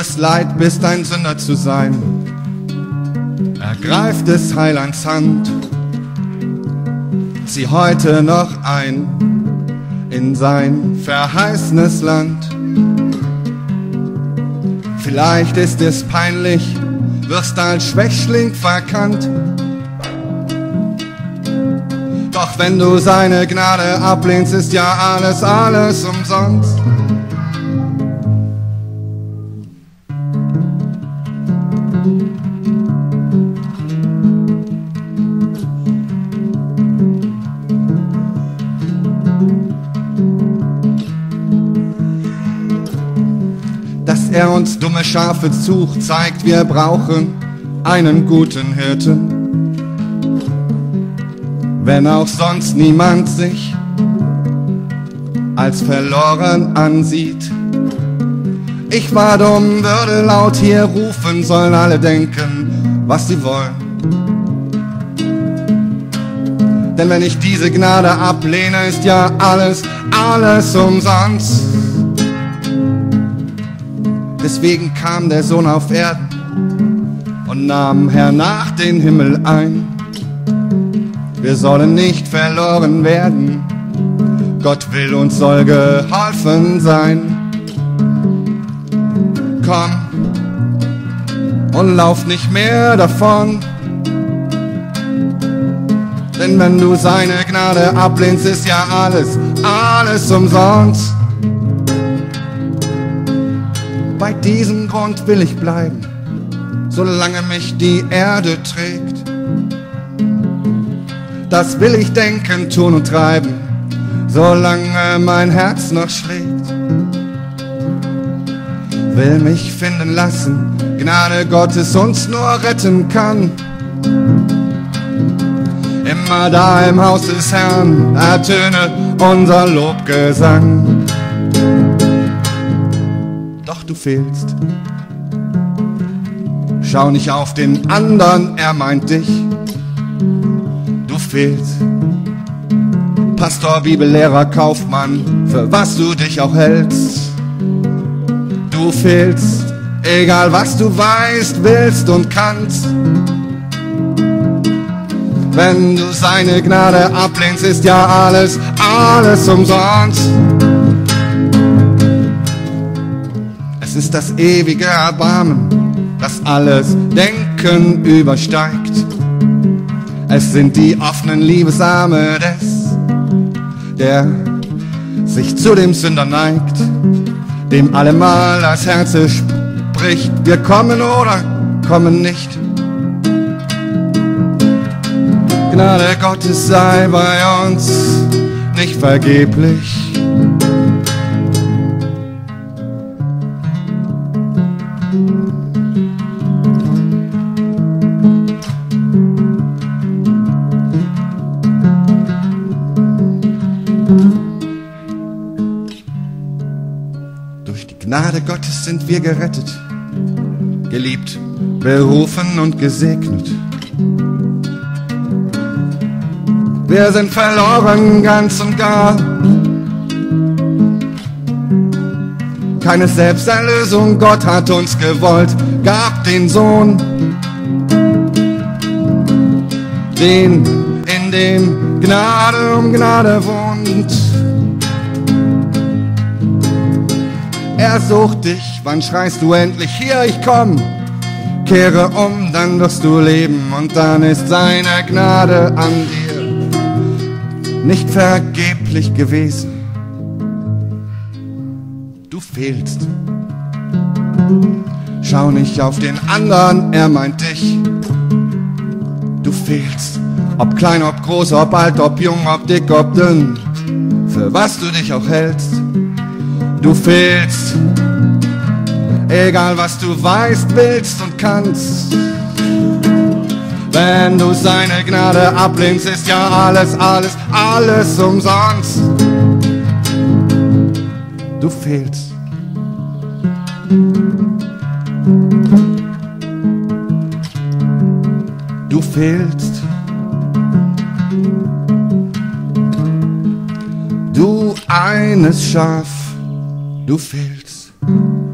es leid, bist ein Sünder zu sein. Ergreif des Heilands Hand, zieh heute noch ein in sein verheißenes Land. Vielleicht ist es peinlich, wirst als Schwächling verkannt. Doch wenn du seine Gnade ablehnst, ist ja alles umsonst. Dass er uns dumme Schafe sucht, zeigt, wir brauchen einen guten Hirten. Wenn auch sonst niemand sich als verloren ansieht. Ich war dumm, würde laut hier rufen, sollen alle denken, was sie wollen. Denn wenn ich diese Gnade ablehne, ist ja alles umsonst. Deswegen kam der Sohn auf Erden und nahm hernach den Himmel ein. Wir sollen nicht verloren werden, Gott will uns soll geholfen sein. Komm und lauf nicht mehr davon, denn wenn du seine Gnade ablehnst, ist ja alles umsonst. Bei diesem Grund will ich bleiben, solange mich die Erde trägt. Das will ich denken, tun und treiben, solange mein Herz noch schlägt. Will mich finden lassen, Gnade Gottes uns nur retten kann. Immer da im Haus des Herrn ertöne unser Lobgesang. Doch du fehlst. Schau nicht auf den anderen, er meint dich. Du fehlst. Pastor, Bibellehrer, Kaufmann, für was du dich auch hältst. Du fehlst, egal was du weißt, willst und kannst. Wenn du seine Gnade ablehnst, ist ja alles umsonst. Es ist das ewige Erbarmen, das alles Denken übersteigt. Es sind die offenen Liebesarme der sich zu dem Sünder neigt, dem allemal das Herz spricht, wir kommen oder kommen nicht. Gnade Gottes sei bei uns nicht vergeblich. Durch die Gnade Gottes sind wir gerettet, geliebt, berufen und gesegnet. Wir sind verloren ganz und gar. Keine Selbsterlösung, Gott hat uns gewollt, gab den Sohn, den in dem Gnade um Gnade wohnt. Er sucht dich, wann schreist du endlich, hier ich komm. Kehre um, dann wirst du leben und dann ist seine Gnade an dir nicht vergeblich gewesen. Du fehlst. Schau nicht auf den anderen, er meint dich. Du fehlst. Ob klein, ob groß, ob alt, ob jung, ob dick, ob dünn. Für was du dich auch hältst. Du fehlst. Egal was du weißt, willst und kannst. Wenn du seine Gnade ablehnst, ist ja alles umsonst. Du fehlst. Du fehlst. Du eines Schaf, du fehlst.